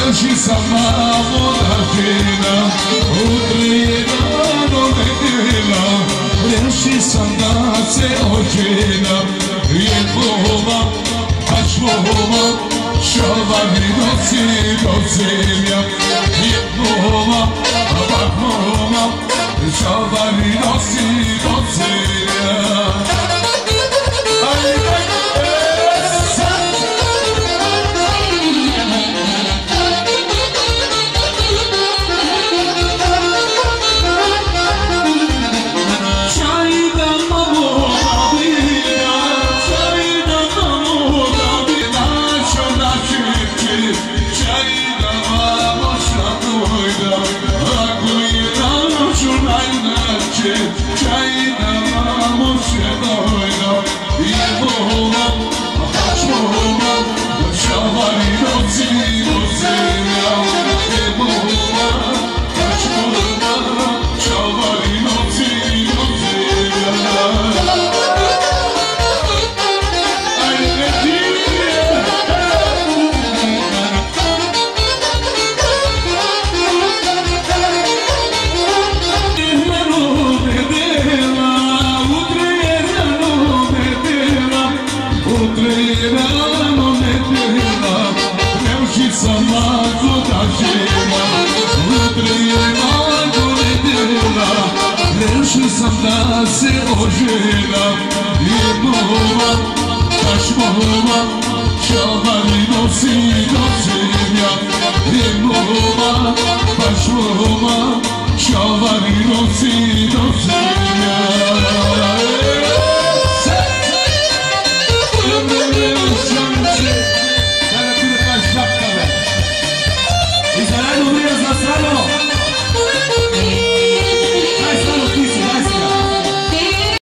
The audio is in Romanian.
Reši sam mamo da žena, utrijena do nedjela. Reši sam da se ožena, jedvoma, baš moma, šalvari nosi do zemlja. Jedvoma, baš moma, šalvari nosi do zemlja. Reši sam da se ožena, jednoma, baš moma, šalvari nosi do zemlja. Jednoma, baš moma, šalvari nosi do zemlja.